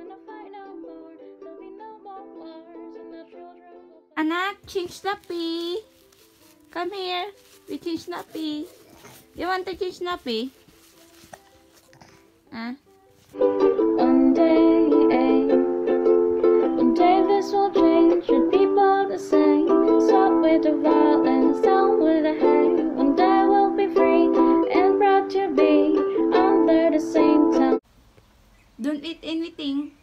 Anak, change nappy. Come here. We change nappy. You want to change nappy? Ah? One day this will change, should people the same. Stop with the violence, down with the hate. One day we'll be free and proud to be under the same town. Don't eat anything.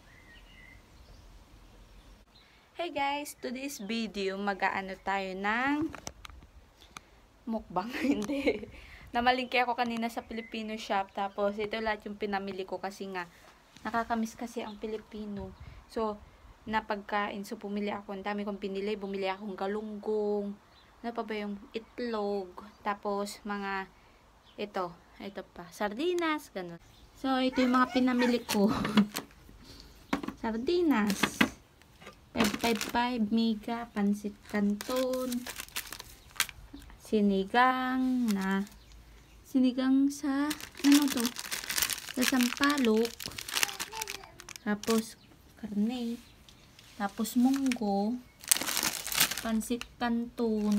Hey guys, today's video mag-aano tayo ng mukbang. Hindi. Namalingki ako kanina sa Filipino shop, tapos ito lahat yung pinamili ko kasi nga nakakamiss kasi ang Filipino. So, napagkain. So, pumili ako. Ang dami kong pinili. Bumili akong galunggong. Ano pa ba yung itlog? Tapos, mga ito pa. Sardinas. Ganun. So, ito yung mga pinamili ko. Sardinas. 555, Mega, Pansit Canton, sinigang sa, ano to? Sa sampalok. Tapos, karne. Tapos, munggo. Pansit Canton.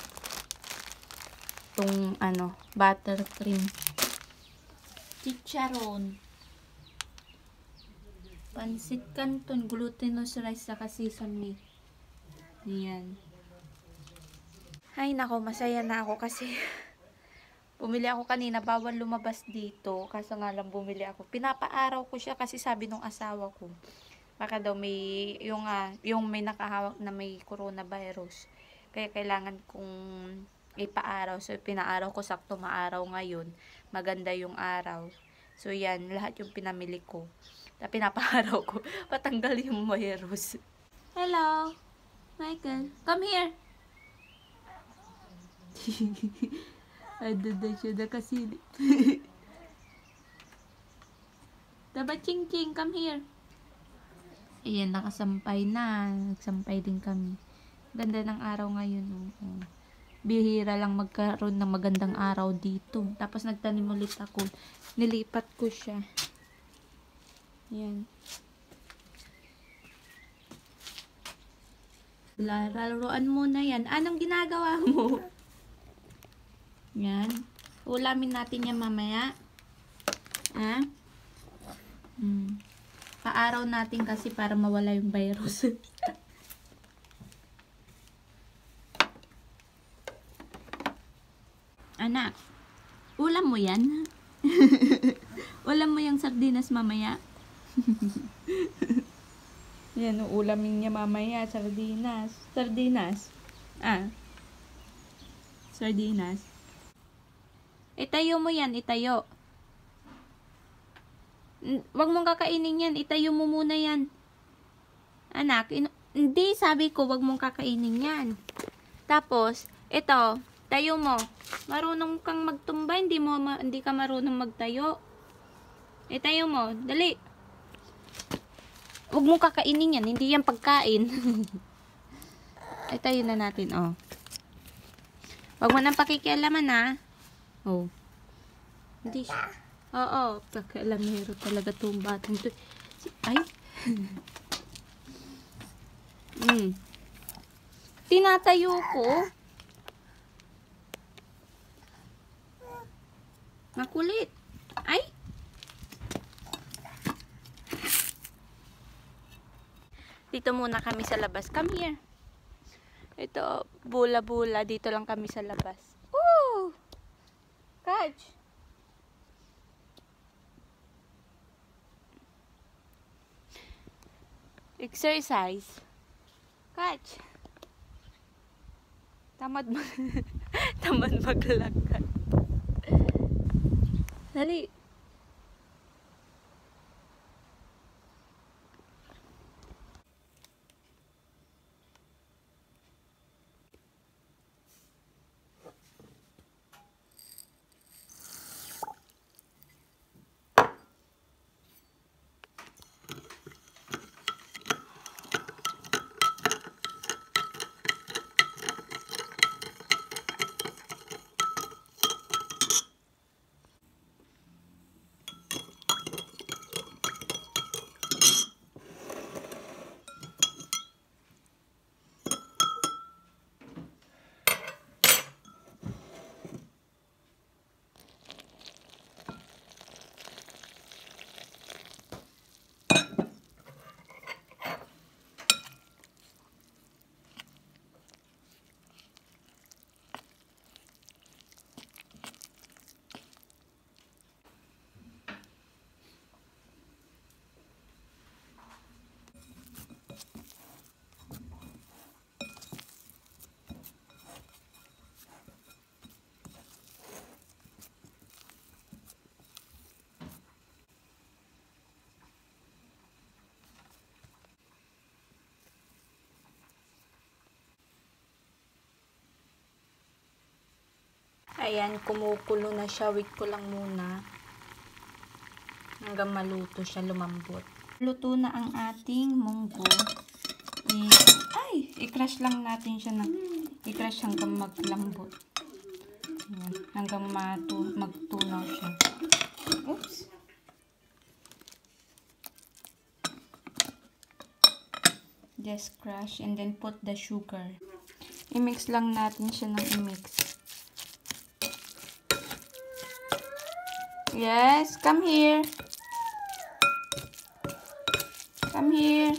Itong, buttercream. Chicharon. Pansit Canton, glutinous rice, saka sesame. Ayan. Ay, nako, masaya na ako kasi bumili ako kanina, bawal lumabas dito. Kaso nga lang bumili ako. Pinapaaraw ko siya kasi sabi nung asawa ko, baka daw may, yung may nakahawak na may coronavirus. Kaya kailangan kong ipaaraw. So, pinaaraw ko, sakto maaraw ngayon. Maganda yung araw. So, yan, lahat yung pinamili ko. Pinapaaraw ko. Patanggal yung virus. Hello, Michael. Come here. Ada siya nakasilip. Dapat ching-ching, come here. Ayan, nakasampay na. Nagsampay din kami. Ganda ng araw ngayon. Bihira lang magkaroon ng magandang araw dito. Tapos nagtanim ulit ako. Nilipat ko siya. Yan. Laruan muna yan. Anong ginagawa mo? Yan. Ulamin natin yan mamaya. Ha? Paaraw natin kasi para mawala yung virus. Anak, ulam mo yan? Ulam mo yung sardinas mamaya? Yan, ulamin niya mamaya, sardinas. Sardinas. Sardinas. Itayo mo yan, itayo. Wag mong kakainin yan, itayo mo muna yan. Anak, hindi, sabi ko, wag mong kakainin yan. Tapos, ito, tayo mo. Marunong kang magtumba, hindi ka marunong magtayo. Itayo mo, dali. Huwag mong kakainin yan. Hindi yan pagkain. Ay, tayo na natin, oh. Huwag mo nang pakikialaman, ha. Oh. Hindi siya. Oo, pakialamero talaga itong batang to. Ay. Tinatayo ko. Makulit. Ay. Dito muna kami sa labas. Come here. Ito, bula-bula. Dito lang kami sa labas. Woo! Catch! Exercise. Catch! Tamad maglakad. Dali. ayan, kumukulo na siya. Wait ko lang muna. Hanggang maluto siya, lumambot. Luto na ang ating munggo. I-crush lang natin siya i-crush hanggang maglambot. Ayan, hanggang magtunaw siya. Oops. Just crush and then put the sugar. I-mix lang natin siya ng i-mix. Yes, come here. Come here.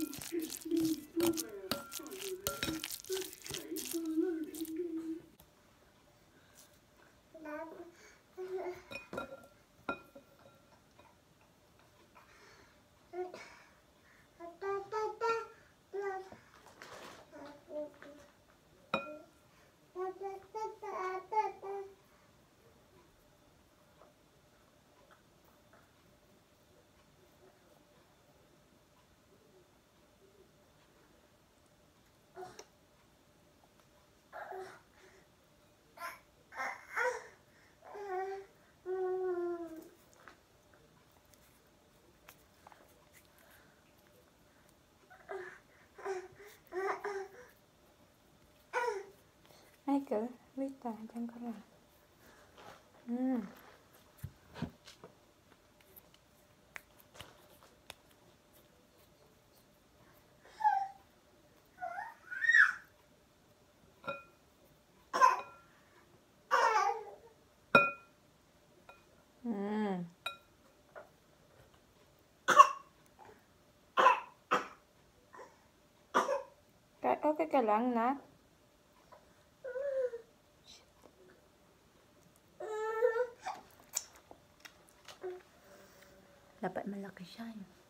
Michael, wait diyan ka lang. Okay ka lang na? Dapat malaki siya.